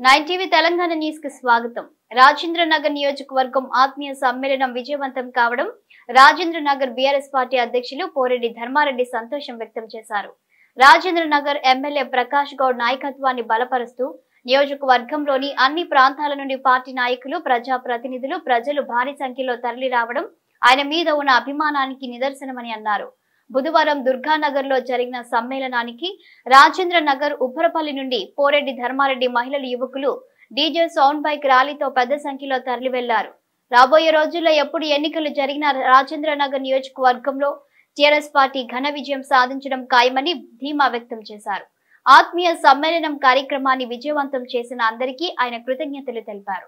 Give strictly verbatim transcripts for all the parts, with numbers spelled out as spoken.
Nine TV Telangana news కి స్వాగతం. రాజేంద్ర నగర్ నియోజకవర్గం ఆత్మీయ సమ్మేళనం విజయవంతం కావడం రాజేంద్ర నగర్ బీఆర్ఎస్ పార్టీ అధ్యక్షులు పోరెడ్డి ధర్మారెడ్డి సంతోషం వ్యక్తం చేశారు. రాజేంద్ర నగర్ ఎమ్మెల్యే ప్రకాష్ గౌడ్ నాయకత్వాన్ని బలపరుస్తూ నియోజకవర్గంలోని అన్ని ప్రాంతాల నుండి పార్టీ నాయకులు, ప్రజా ప్రతినిధులు, ప్రజలు భారీ సంఖ్యలో తరలి రావడం ఆయన మీద ఉన్న అభిమానానికి నిదర్శనమని అన్నారు. బుధవారం దుర్గానగర్ లో జరిగిన సమ్మేళనానికి రాజేంద్ర నగర్, ఉప్పరపల్లి నుండి పోరెడ్డి ధర్మారెడ్డి మహిళలు, యువకులు డీజే సౌండ్ బైక్ ర్యాలీతో పెద్ద సంఖ్యలో తరలి వెళ్లారు. రాబోయే రోజుల్లో ఎప్పుడు ఎన్నికలు జరిగిన రాజేంద్ర నగర్ నియోజకవర్గంలో టీఆర్ఎస్ పార్టీ ఘన విజయం సాధించడం ఖాయమని ధీమా వ్యక్తం చేశారు. ఆత్మీయ సమ్మేళనం కార్యక్రమాన్ని విజయవంతం చేసిన అందరికీ ఆయన కృతజ్ఞతలు తెలిపారు.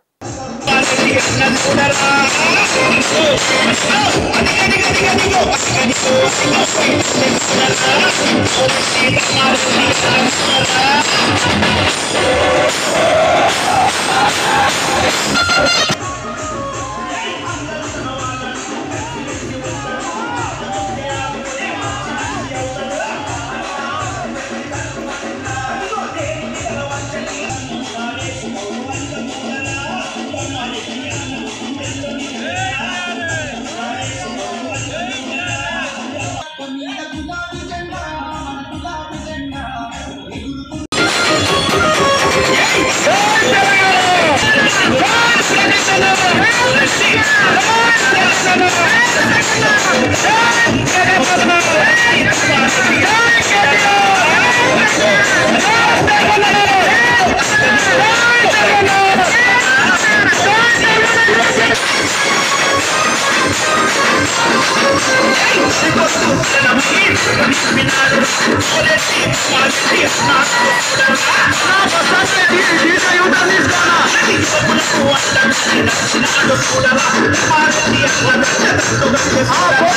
Ah,